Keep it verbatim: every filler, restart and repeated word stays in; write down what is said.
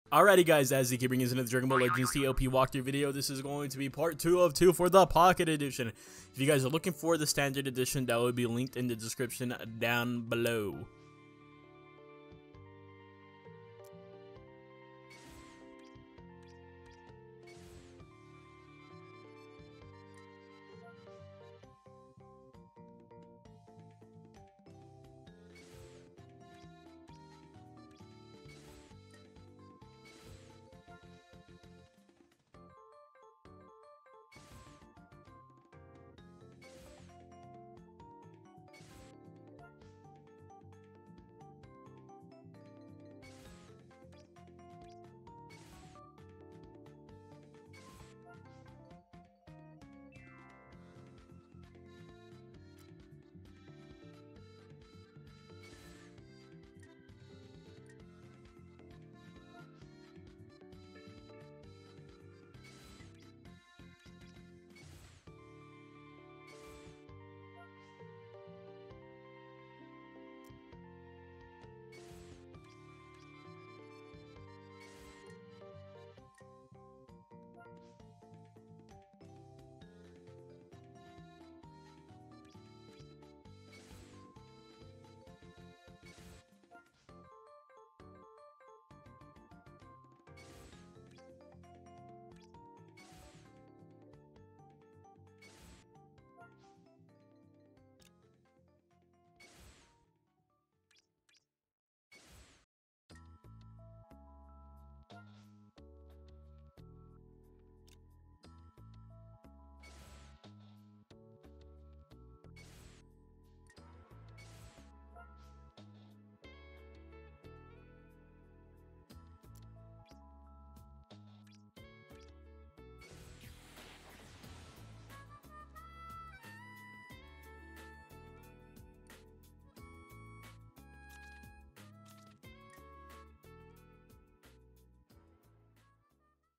Alrighty guys, as they keep bringing us another Dragon Ball Legends T L P walkthrough video, this is going to be part two of two for the Pocket Edition. If you guys are looking for the Standard Edition, that will be linked in the description down below.